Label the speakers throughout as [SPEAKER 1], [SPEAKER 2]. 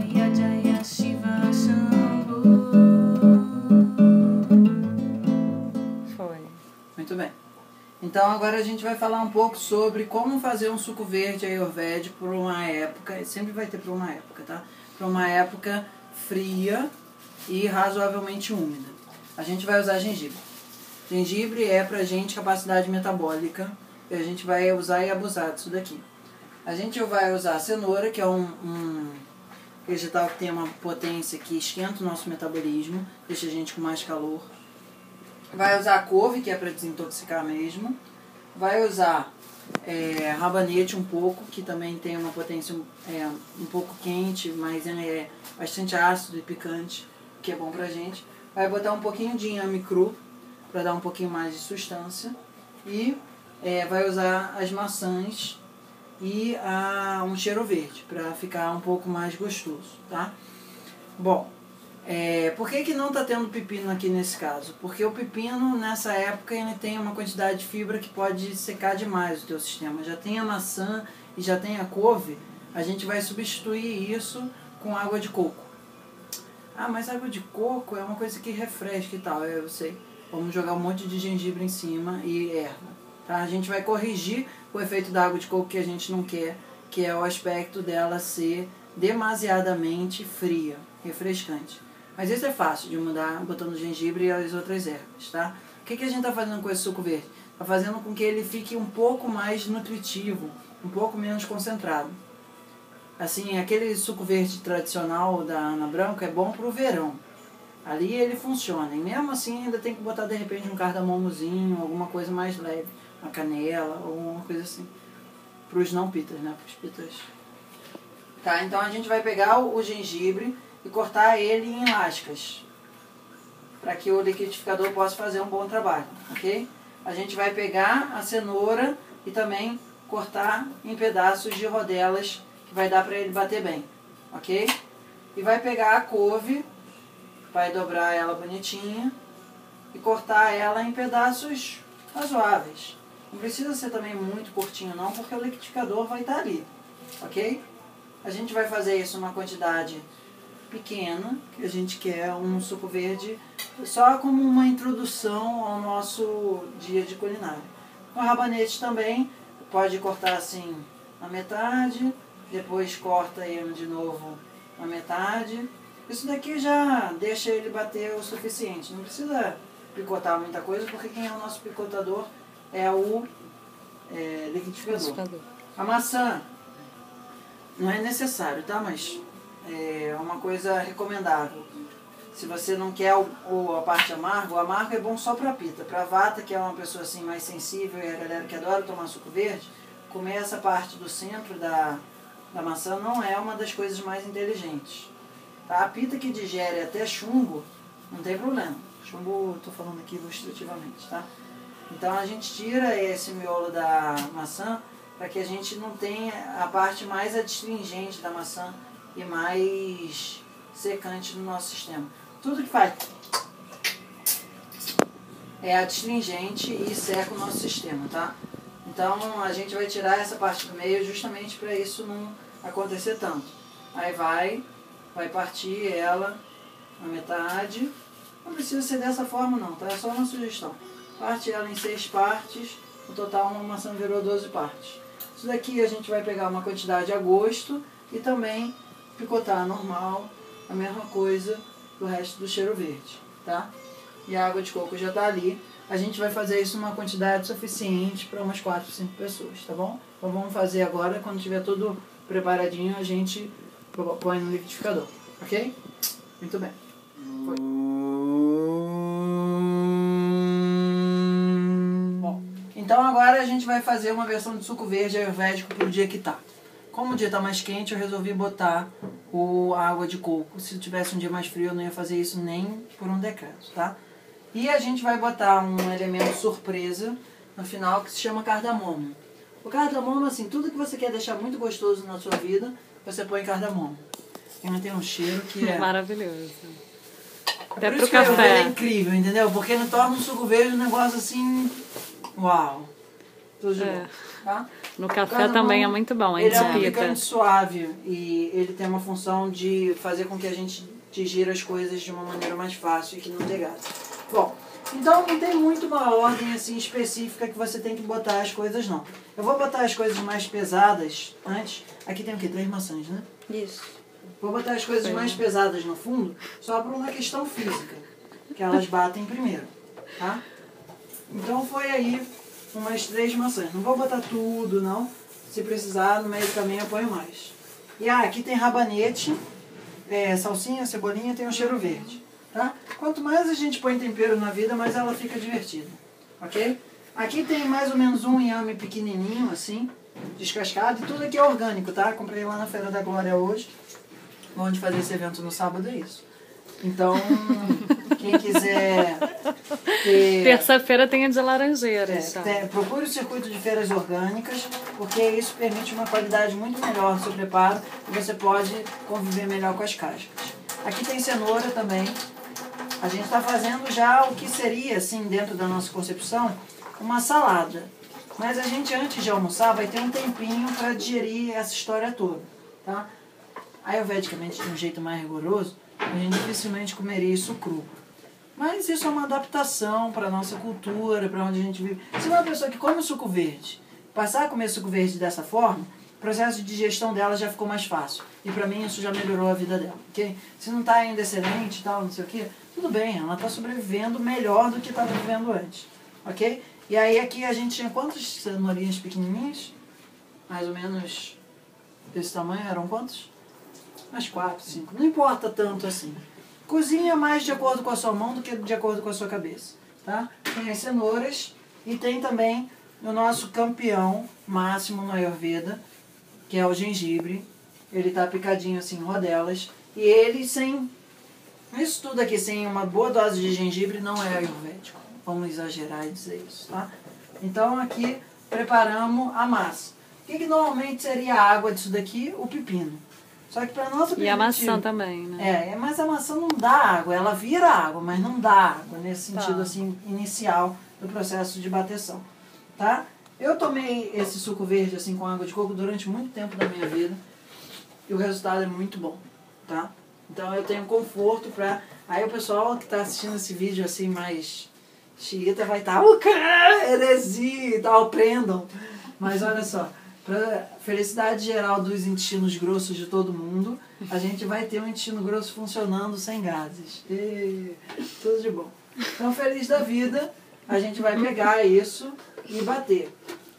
[SPEAKER 1] Jaya Jaya Shiva Shambhu.
[SPEAKER 2] Foi.
[SPEAKER 3] Muito bem. Então agora a gente vai falar um pouco sobre como fazer um suco verde ayurvédico por uma época, sempre vai ter por uma época, tá? Por uma época fria e razoavelmente úmida. A gente vai usar gengibre. Gengibre é pra gente capacidade metabólica e a gente vai usar e abusar disso daqui. A gente vai usar cenoura, que é um vegetal que tem uma potência que esquenta o nosso metabolismo, deixa a gente com mais calor. Vai usar couve, que é para desintoxicar mesmo. Vai usar rabanete um pouco, que também tem uma potência um pouco quente, mas ele é bastante ácido e picante, que é bom pra gente. Vai botar um pouquinho de inhame cru, para dar um pouquinho mais de sustância. E vai usar as maçãs e um cheiro verde, para ficar um pouco mais gostoso, tá? Bom, por que não está tendo pepino aqui nesse caso? Porque o pepino, nessa época, ele tem uma quantidade de fibra que pode secar demais o teu sistema. Já tem a maçã e já tem a couve, a gente vai substituir isso com água de coco. Ah, mas água de coco é uma coisa que refresca e tal, eu sei. Vamos jogar um monte de gengibre em cima e erva. Tá? A gente vai corrigir o efeito da água de coco que a gente não quer, que é o aspecto dela ser demasiadamente fria, refrescante. Mas isso é fácil de mudar botando gengibre e as outras ervas, tá? O que a gente está fazendo com esse suco verde? Está fazendo com que ele fique um pouco mais nutritivo, um pouco menos concentrado. Assim, aquele suco verde tradicional da Ana Branco é bom para o verão. Ali ele funciona. E mesmo assim ainda tem que botar de repente um cardamomozinho, alguma coisa mais leve. Uma canela ou alguma coisa assim. Para os não pitas, né? Para os pitas. Tá, então a gente vai pegar o gengibre e cortar ele em lascas, para que o liquidificador possa fazer um bom trabalho, ok? A gente vai pegar a cenoura e também cortar em pedaços de rodelas, que vai dar para ele bater bem, ok? E vai pegar a couve, vai dobrar ela bonitinha e cortar ela em pedaços razoáveis. Não precisa ser também muito curtinho não, porque o liquidificador vai estar ali, ok? A gente vai fazer isso uma quantidade pequena, que a gente quer um suco verde só como uma introdução ao nosso dia de culinária. O rabanete também pode cortar assim na metade, depois corta ele de novo na metade. Isso daqui já deixa ele bater o suficiente, não precisa picotar muita coisa, porque quem é o nosso picotador é o liquidificador. A maçã não é necessário, tá? Mas é uma coisa recomendável. Se você não quer a parte amarga, o amargo é bom só para pita. Para vata, que é uma pessoa assim mais sensível e a galera que adora tomar suco verde, comer essa parte do centro da maçã não é uma das coisas mais inteligentes. Tá? A pita que digere até chumbo, não tem problema. Chumbo, estou falando aqui ilustrativamente, tá? Então a gente tira esse miolo da maçã para que a gente não tenha a parte mais adstringente da maçã e mais secante no nosso sistema. Tudo que faz é adstringente e seca o nosso sistema, tá? Então a gente vai tirar essa parte do meio justamente para isso não acontecer tanto. Aí vai partir ela na metade. Não precisa ser dessa forma não, tá? É só uma sugestão. Parte ela em 6 partes, no total uma maçã virou 12 partes. Isso daqui a gente vai pegar uma quantidade a gosto e também picotar normal, a mesma coisa do resto do cheiro verde, tá? E a água de coco já tá ali. A gente vai fazer isso numa quantidade suficiente para umas 4, 5 pessoas, tá bom? Então vamos fazer agora, quando tiver tudo preparadinho, a gente põe no liquidificador, ok? Muito bem. Foi. Bom, então agora a gente vai fazer uma versão de suco verde ayurvédico pro dia que tá. Como o dia tá mais quente, eu resolvi botar a água de coco. Se tivesse um dia mais frio, eu não ia fazer isso nem por um decreto, tá? E a gente vai botar um elemento surpresa no final que se chama cardamomo. O cardamomo, assim, tudo que você quer deixar muito gostoso na sua vida, você põe cardamomo. Ele tem um cheiro que é
[SPEAKER 2] maravilhoso. Até
[SPEAKER 3] por
[SPEAKER 2] pro
[SPEAKER 3] isso que ele é
[SPEAKER 2] café.
[SPEAKER 3] incrível, entendeu? Porque ele torna um suco verde um negócio assim... Uau! Tudo de bom. tá?
[SPEAKER 2] No café também é muito bom,
[SPEAKER 3] Ele é um
[SPEAKER 2] antes pita.
[SPEAKER 3] picante suave e ele tem uma função de fazer com que a gente digira as coisas de uma maneira mais fácil e que não dê gasto. Bom, então não tem muito uma ordem assim específica que você tem que botar as coisas, não. Eu vou botar as coisas mais pesadas antes. Aqui tem o quê? 3 maçãs, né?
[SPEAKER 4] Isso.
[SPEAKER 3] Vou botar as coisas mais pesadas no fundo só por uma questão física, que elas batem primeiro, tá? Então foi aí umas 3 maçãs. Não vou botar tudo, não. Se precisar, no meio do caminho eu ponho mais. E aqui tem rabanete, salsinha, cebolinha, tem um cheiro verde, tá? Quanto mais a gente põe tempero na vida, mais ela fica divertida, ok? Aqui tem mais ou menos um inhame pequenininho, assim, descascado. E tudo aqui é orgânico, tá? Comprei lá na Feira da Glória hoje. Onde fazer esse evento no sábado é isso. Então, quem quiser ter...
[SPEAKER 2] Terça-feira tem a de laranjeiras. Tá?
[SPEAKER 3] procure o circuito de feiras orgânicas, porque isso permite uma qualidade muito melhor do seu preparo e você pode conviver melhor com as cascas. Aqui tem cenoura também. A gente está fazendo já o que seria, assim, dentro da nossa concepção, uma salada. Mas a gente, antes de almoçar, vai ter um tempinho para digerir essa história toda, tá? Ayurvedicamente, de um jeito mais rigoroso, a gente dificilmente comeria isso cru. Mas isso é uma adaptação para a nossa cultura, para onde a gente vive. Se uma pessoa que come o suco verde passar a comer suco verde dessa forma, o processo de digestão dela já ficou mais fácil. E para mim isso já melhorou a vida dela, ok? Se não está ainda excelente e tal, não sei o quê, tudo bem, ela está sobrevivendo melhor do que estava vivendo antes, ok? E aí aqui a gente tinha quantas cenourinhas pequenininhas? Mais ou menos desse tamanho, eram quantos? Umas 4, 5. Não importa tanto assim. Cozinha mais de acordo com a sua mão do que de acordo com a sua cabeça, tá? Tem as cenouras e tem também o nosso campeão máximo no Ayurveda, que é o gengibre. Ele tá picadinho assim em rodelas. E ele sem... Isso tudo aqui sem uma boa dose de gengibre não é ayurvédico. Vamos exagerar e dizer isso, tá? Então aqui preparamos a massa. O que normalmente seria a água disso daqui? O pepino. Só que para nossa
[SPEAKER 2] E a maçã também, né?
[SPEAKER 3] Mas a maçã não dá água, ela vira água, mas não dá água nesse sentido assim inicial do processo de bateção, tá? Eu tomei esse suco verde assim com água de coco durante muito tempo da minha vida e o resultado é muito bom, tá? Então eu tenho conforto para... Aí o pessoal que está assistindo esse vídeo assim mais xiita vai estar, o cara, heresia e tal, prendam. Mas olha só, para felicidade geral dos intestinos grossos de todo mundo, a gente vai ter um intestino grosso funcionando sem gases. Tudo de bom. Então, feliz da vida, a gente vai pegar isso e bater.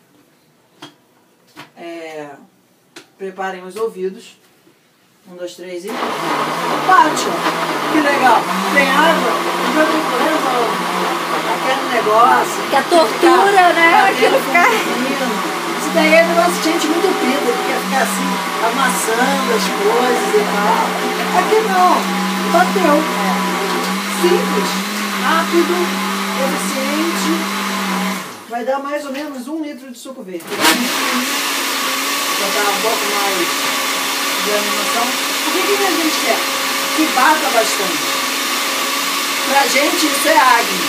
[SPEAKER 3] Preparem os ouvidos. 1, 2, 3 e... Bate! Que legal! Tem água? Não tem problema? Aquele negócio...
[SPEAKER 4] Que a tortura, né? Aquilo ficar...
[SPEAKER 3] Isso daí é negócio de gente muito pita, que quer ficar assim, amassando as coisas e tal. Aqui não, bateu. Simples, rápido, eficiente. Vai dar mais ou menos 1 litro de suco verde. Botar um pouco mais de animação. O que a gente quer? Que bata bastante. Pra gente isso é acne.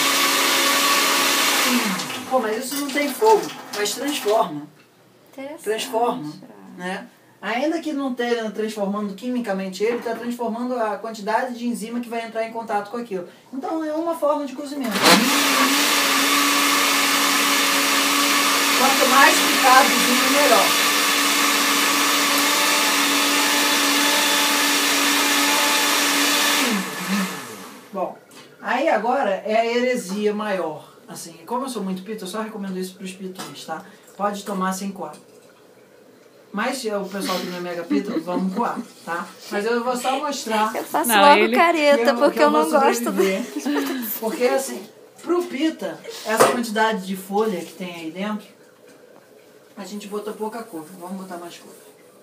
[SPEAKER 3] Pô, mas isso não tem fogo, mas transforma. Transforma, né? Ainda que não esteja transformando quimicamente ele, está transformando a quantidade de enzima que vai entrar em contato com aquilo. Então é uma forma de cozimento. Quanto mais picadozinho, melhor. Bom, aí agora é a heresia maior. Assim, como eu sou muito pito, eu só recomendo isso para os pitões, tá? Pode tomar sem coar. Mas o pessoal que não é mega pita, vamos coar, tá? Mas eu vou só mostrar...
[SPEAKER 4] Eu faço logo careta, porque eu não gosto do...
[SPEAKER 3] Porque assim, pro pita, essa quantidade de folha que tem aí dentro, a gente botou pouca couve. Vamos botar mais couve.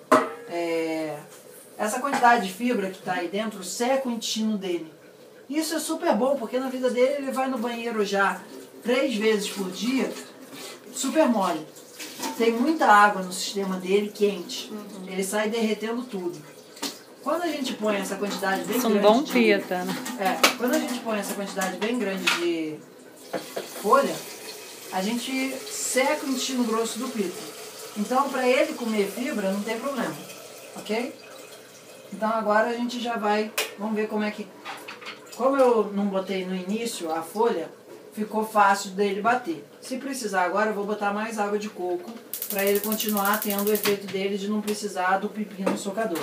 [SPEAKER 3] Essa quantidade de fibra que tá aí dentro seca o intestino dele. Isso é super bom, porque na vida dele ele vai no banheiro já 3 vezes por dia, super mole. Tem muita água no sistema dele, quente. Ele sai derretendo tudo. Quando a gente põe essa quantidade bem grande...
[SPEAKER 2] bom pita, né?
[SPEAKER 3] Quando a gente põe essa quantidade bem grande de folha, a gente seca o intestino grosso do pita. Então, para ele comer fibra, não tem problema, ok? Então, agora a gente já vai, vamos ver como é que... Como eu não botei no início a folha, ficou fácil dele bater. Se precisar agora, eu vou botar mais água de coco para ele continuar tendo o efeito dele de não precisar do pepino socador.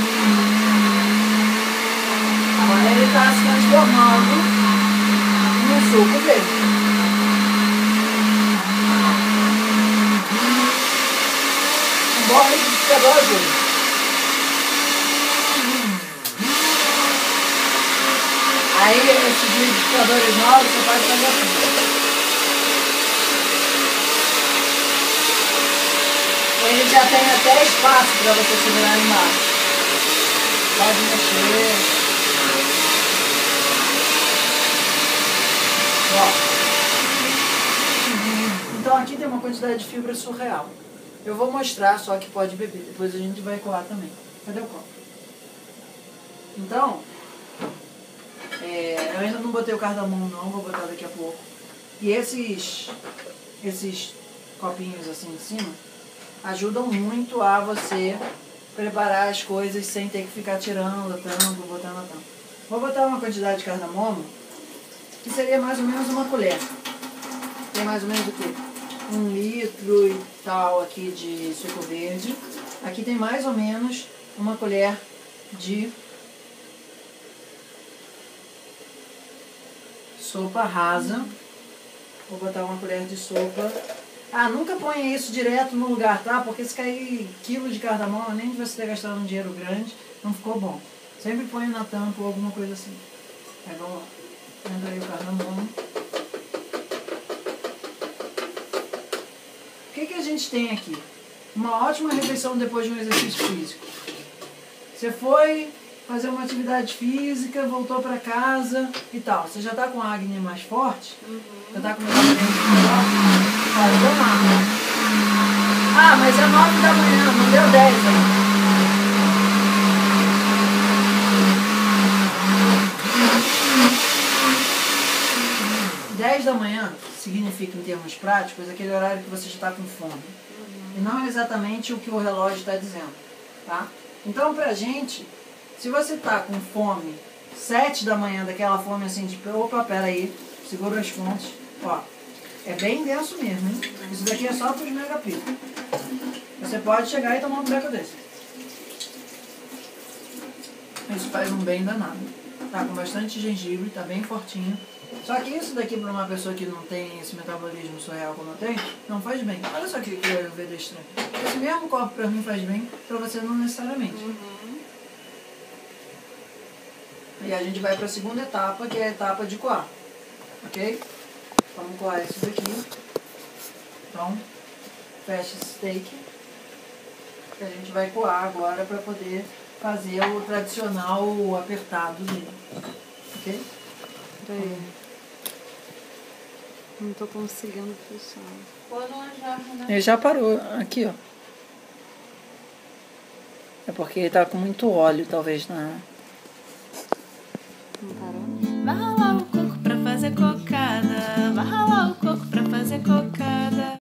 [SPEAKER 3] Agora ele está se transformando no suco verde. Um bom liquidificador ajuda. Aí, esses liquidificadores novos, você pode fazer assim. Ele já tem até espaço para você segurar embaixo. Pode mexer. Ó. Então aqui tem uma quantidade de fibra surreal. Eu vou mostrar só que pode beber. Depois a gente vai coar também. Cadê o copo? Então... eu ainda não botei o cardamomo não, vou botar daqui a pouco. E esses copinhos assim em cima ajudam muito a você preparar as coisas sem ter que ficar tirando a tampa, botando a tampa. Vou botar uma quantidade de cardamomo que seria mais ou menos uma colher. Tem mais ou menos o quê? 1 litro e tal aqui de suco verde. Aqui tem mais ou menos uma colher de sopa rasa. Vou botar uma colher de sopa. Ah, nunca ponha isso direto no lugar, tá? Porque se cair quilo de cardamomo, além de você ter gastado um dinheiro grande, não ficou bom. Sempre ponha na tampa ou alguma coisa assim. Aí vamos lá. Entra aí o cardamomo. O que a gente tem aqui? Uma ótima refeição depois de um exercício físico. Você foi fazer uma atividade física, voltou para casa e tal. Você já está com a acne mais forte? Já está com o cabelo melhor? Pode tomar. Ah, mas é 9 da manhã, não deu 10 ainda. Da manhã significa, em termos práticos, aquele horário que você já está com fome. E não exatamente o que o relógio está dizendo, tá? Então, pra gente, se você está com fome 7 da manhã, daquela fome assim de, opa, peraí, segura as fontes, ó, é bem denso mesmo, hein? Isso daqui é só para os megapicos. Você pode chegar e tomar um beco desse. Isso faz um bem danado. Tá com bastante gengibre, tá bem fortinho. Só que isso daqui para uma pessoa que não tem esse metabolismo surreal como eu tenho, não faz bem. Olha só que eu Ayurveda estranho. Esse mesmo copo para mim faz bem, para você não necessariamente. E a gente vai para a segunda etapa, que é a etapa de coar. Ok? Vamos coar isso daqui. Então, fecha esse steak. Que a gente vai coar agora para poder fazer o tradicional apertado dele. Ok?
[SPEAKER 2] Peraí. Não tô conseguindo fechar.
[SPEAKER 4] Pôr numa jarra, né?
[SPEAKER 3] Ele já parou aqui, ó. É porque ele tá com muito óleo, talvez, na...
[SPEAKER 2] Não parou?
[SPEAKER 1] Vai ralar o coco pra fazer cocada. Vai ralar o coco pra fazer cocada.